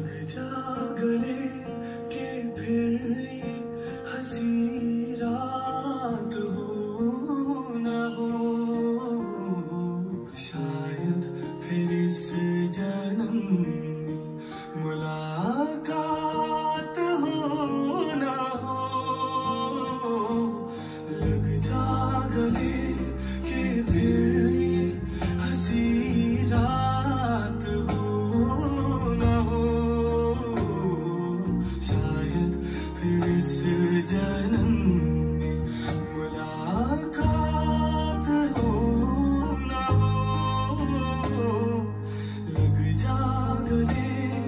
लग जा गले के फिर ये हंसी रात हो न हो, शायद फिर इस जन्म में मुलाकात हो न हो। लग जा गले के फिर ये हंसी रात हो न हो, शायद फिर इस जन्म में मुलाकात हो न हो। लग जा गले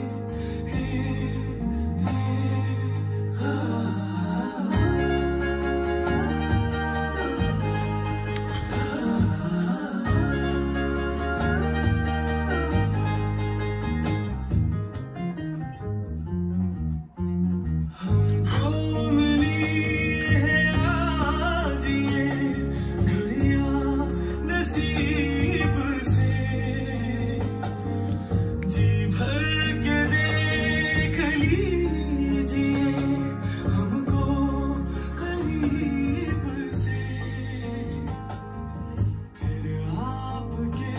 नसीब से जी भर के देख लीजिए हमको करीब से, फिर आपके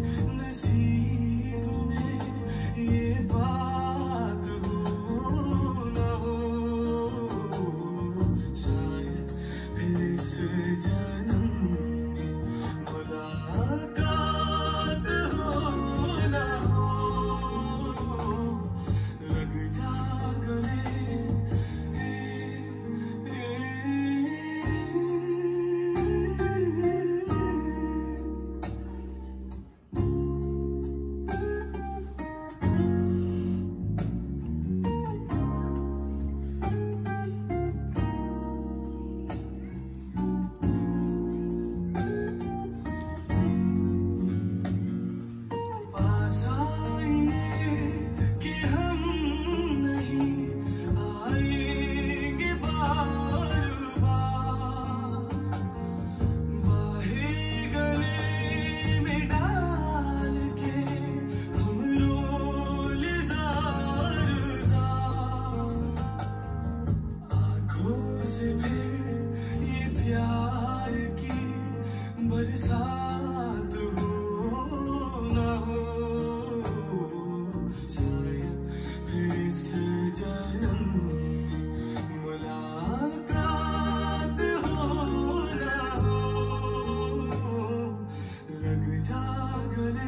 नसीब में ये बात हो न हो, शायद फिर इस जन्म मुलाकात हो न हो। लग जा गले से फिर ये प्यार की बरसात हो न हो, शायद फिर इस जन्म में मुलाकात हो न हो। लग जा गले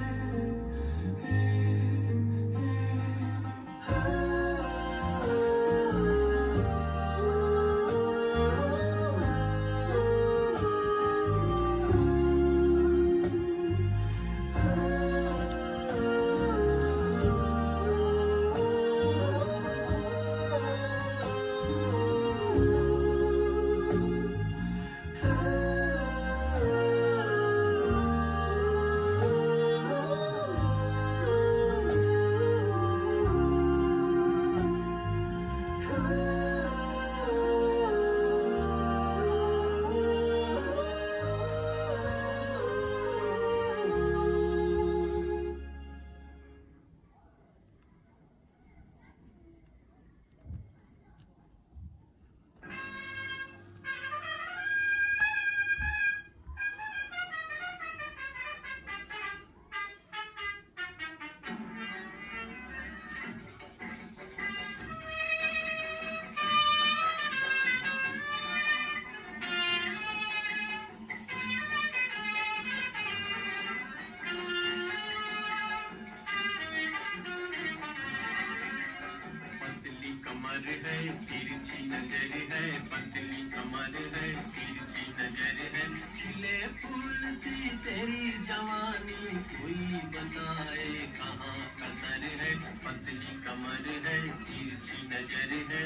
कमर है तिरछी नजर है, पतली कमर है तिरछी नजर है, खिले फूल सी तेरी जवानी कोई बताए कहाँ कसर है, पतली कमर है तिरछी नजर है।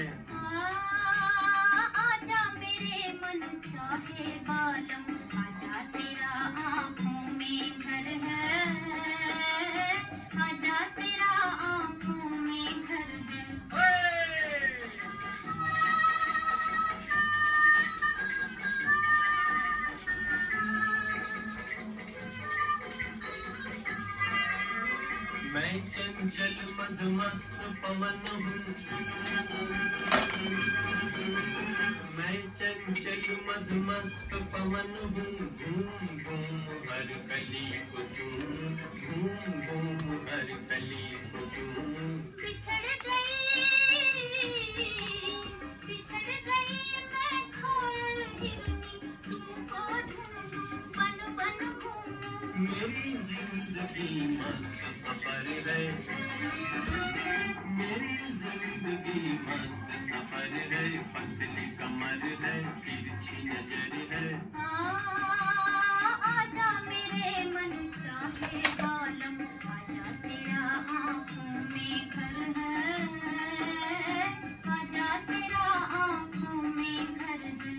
आजा मेरे मन चाहे बालम, आजा तेरा आँखों में घर है, आजा तेरा आँखों में घर है। मैं चंचल मधुमस्त पवन हूँ, मैं चंचल मधुमस्त पवन हूँ, घूम घूम हर कली को चूम, घूम घूम हर कली को चूम। बिछड़ गई मैं खोयल हिरनी, तुमको ढूंढूं बन बन घूमूं। मेरी जिंदगी मस्त सफर है, मेरी जिंदगी मस्त सफर है, पतली कमर है, तिरछी नजर है। आजा मेरे मन चाहे बालम, आजा तेरा आँखों में घर है, आजा तेरा आँखों में घर है।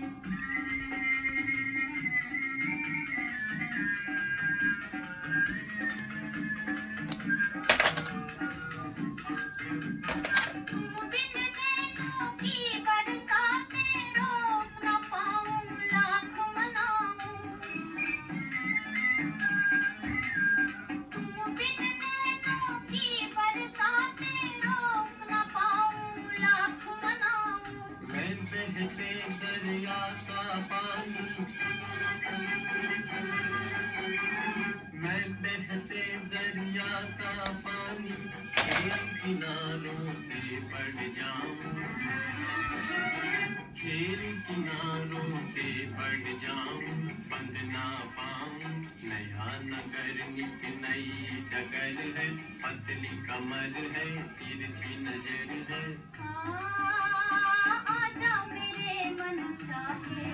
तुम बिन नैनों की बरसातें रोक न पाऊं, लाख मनाऊं। तुम बिन नैनों की बरसातें रोक न पाऊं, लाख मनाऊं। मैं बहते दरिया का पानी, मैं बहते दरिया का पानी, खेल किनारों से बढ़ जाऊं, खेल किनारों से बढ़ जाऊं, बंद ना पाऊं। नया नगर नित नई डगर है, पतली कमर है, तिरछी नजर है। आजा मेरे मन चाहे